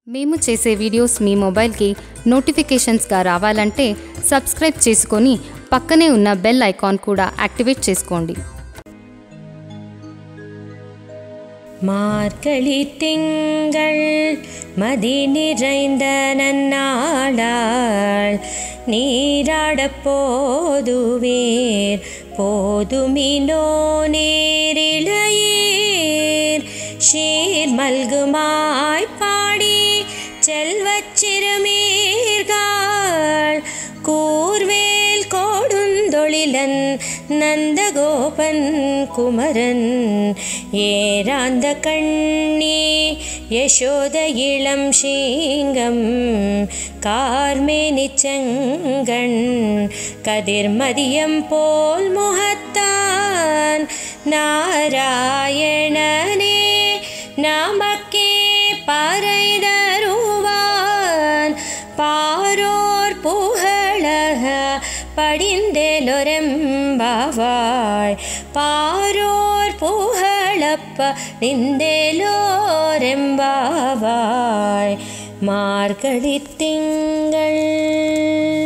మేము చేసే వీడియోస్ మీ మొబైల్కి నోటిఫికేషన్స్గా రావాలంటే సబ్స్క్రైబ్ చేసుకొని పక్కనే ఉన్న బెల్ ఐకాన్ కూడా యాక్టివేట్ చేసుకోండి. மார்கழி திங்கள் மதி நிறைந்த நன்னாளாள் நீராடப் போதுவீர் போதுமினோ நேரிழையீர் ஷீர் மல்குமாய் பாடி செல்வச் சிறுமீர்கள் கூர்வேல் கோடுந்தொழிலன் நந்தகோபன் குமரன் ஏராந்த கண்ணி யசோத இளம் சிங்கம் கார்மேனி செங்கண் கதிர்மதியம் போல் முகத்தான் நாராயணனே நமக்கே பறை தருவான் பாரோர் புகழக படிந்தேலொரெம்பாவாய் பாரோர் புகழப்ப நிந்தேலோரெம்பாவாய் மார்கழி திங்கள்.